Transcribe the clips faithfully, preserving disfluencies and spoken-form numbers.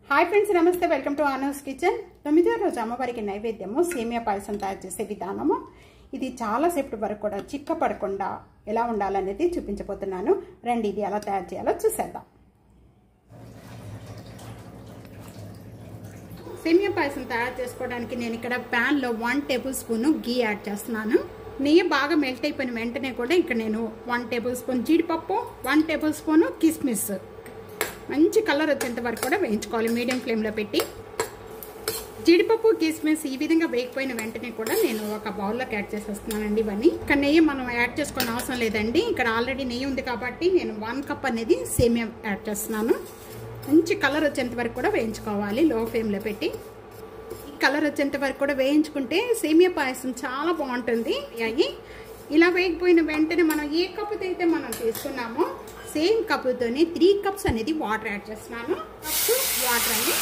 Hi friends, నమస్తే. Welcome to Anu's kitchen. తొమ్మిదో రోజు అమ్మవారికి నైవేద్యము సేమియా పాయసం తయారు చేసే విధానము. ఇది చాలా సేపటి వరకు కూడా చిక్క పడకుండా ఎలా ఉండాలనేది చూపించబోతున్నాను. రండి, ఇది ఎలా తయారు చేయాలో చూసేద్దాం. సేమియా పాయసం తయారు చేసుకోవడానికి నేను ఇక్కడ ప్యాన్లో one tablespoon ghee add చేస్తున్నాను. నెయ్యి బాగా మెల్ట్ అయిపోయిన వెంటనే కూడా ఇక్కడ నేను వన్ టేబుల్ స్పూన్ జీడిపప్పు, వన్ టేబుల్ స్పూన్ కిస్మిస్ మంచి కలర్ వచ్చేంత వరకు కూడా వేయించుకోవాలి మీడియం ఫ్లేమ్లో పెట్టి. జీడిపప్పు కిస్మిస్ ఈ విధంగా వేగిపోయిన వెంటనే కూడా నేను ఒక బౌల్లోకి యాడ్ చేసేస్తున్నానండి. ఇవన్నీ ఇక్కడ నెయ్యి మనం యాడ్ చేసుకునే అవసరం లేదండి. ఇక్కడ ఆల్రెడీ నెయ్యి ఉంది కాబట్టి నేను వన్ కప్ అనేది సేమియా యాడ్ చేస్తున్నాను. మంచి కలర్ వచ్చేంత వరకు కూడా వేయించుకోవాలి లో ఫ్లేమ్లో పెట్టి. ఈ కలర్ వచ్చేంత వరకు కూడా వేయించుకుంటే సేమియా పాయసం చాలా బాగుంటుంది. అవి ఇలా వేగిపోయిన వెంటనే మనం ఏ కప్పుతో అయితే మనం తీసుకున్నామో సేమ్ కప్పుతోనే త్రీ కప్స్ అనేది వాటర్ యాడ్ చేస్తున్నాను. కప్స్ వాటర్ అండి.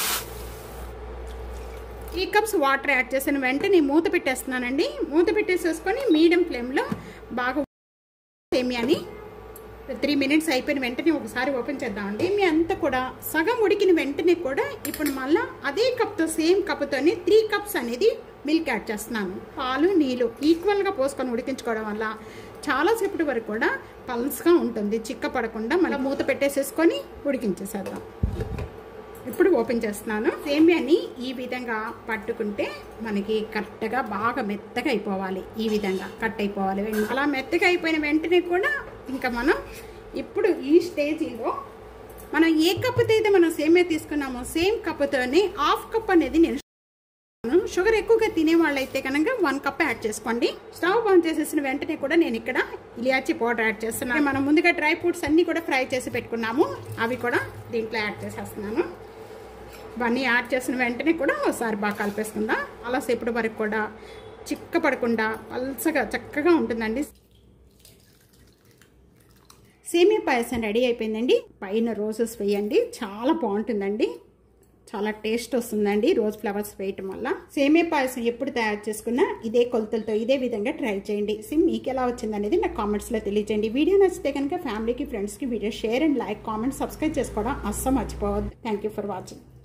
త్రీ కప్స్ వాటర్ యాడ్ చేసిన వెంటనే మూత పెట్టేస్తున్నానండి. మూత పెట్టేసేసుకొని మీడియం ఫ్లేమ్లో బాగా సేమియాని త్రీ మినిట్స్ అయిపోయిన వెంటనే ఒకసారి ఓపెన్ చేద్దామండి. మీ అంతా కూడా సగం ఉడికిన వెంటనే కూడా ఇప్పుడు మళ్ళీ అదే కప్తో సేమ్ కప్పుతోనే త్రీ కప్స్ అనేది మిల్క్ యాడ్ చేస్తున్నాను. పాలు నీళ్ళు ఈక్వల్గా పోసుకొని ఉడికించుకోవడం వల్ల చాలాసేపటి వరకు కూడా పల్స్గా ఉంటుంది, చిక్క పడకుండా. మళ్ళీ మూత పెట్టేసేసుకొని ఉడికించేసేద్దాం. ఇప్పుడు ఓపెన్ చేస్తున్నాను. సేమియాని ఈ విధంగా పట్టుకుంటే మనకి కరెక్ట్గా బాగా మెత్తగా అయిపోవాలి. ఈ విధంగా కట్ అయిపోవాలి. అలా మెత్తగా అయిపోయిన వెంటనే కూడా ఇంకా మనం ఇప్పుడు ఈ స్టేజీలో మనం ఏ కప్పుతో అయితే మనం సేమియా తీసుకున్నామో సేమ్ కప్పుతోనే హాఫ్ కప్ అనేది నేను షుగర్ ఎక్కువగా తినే వాళ్ళైతే కనుక వన్ కప్ యాడ్ చేసుకోండి. స్టవ్ ఆన్ చేసేసిన వెంటనే కూడా నేను ఇక్కడ ఇలాచీ పౌడర్ యాడ్ చేస్తున్నాను. మనం ముందుగా డ్రై ఫ్రూట్స్ అన్ని కూడా ఫ్రై చేసి పెట్టుకున్నాము, అవి కూడా దీంట్లో యాడ్ చేసేస్తున్నాను. ఇవన్నీ యాడ్ చేసిన వెంటనే కూడా ఒకసారి బాగా కలిపేసుకుందాం. అలా సేపటి వరకు కూడా చిక్క పడకుండా పల్సగా చక్కగా ఉంటుందండి. సేమియా పాయసం రెడీ అయిపోయిందండి. పైన రోజెస్ వేయండి, చాలా బాగుంటుందండి. చాలా టేస్ట్ వస్తుందండి రోజ్ ఫ్లవర్స్ వేయటం వల్ల. సేమియా పాయసం ఎప్పుడు తయారు చేసుకున్నా ఇదే కొలతలతో ఇదే విధంగా ట్రై చేయండి. మీకు ఎలా వచ్చింది అనేది నాకు కామెంట్స్లో తెలియజేయండి. వీడియో నచ్చితే కనుక ఫ్యామిలీకి ఫ్రెండ్స్కి video share and like comment subscribe చేసుకోవడం అస్సలు మర్చిపోవద్దు. Thank you for watching.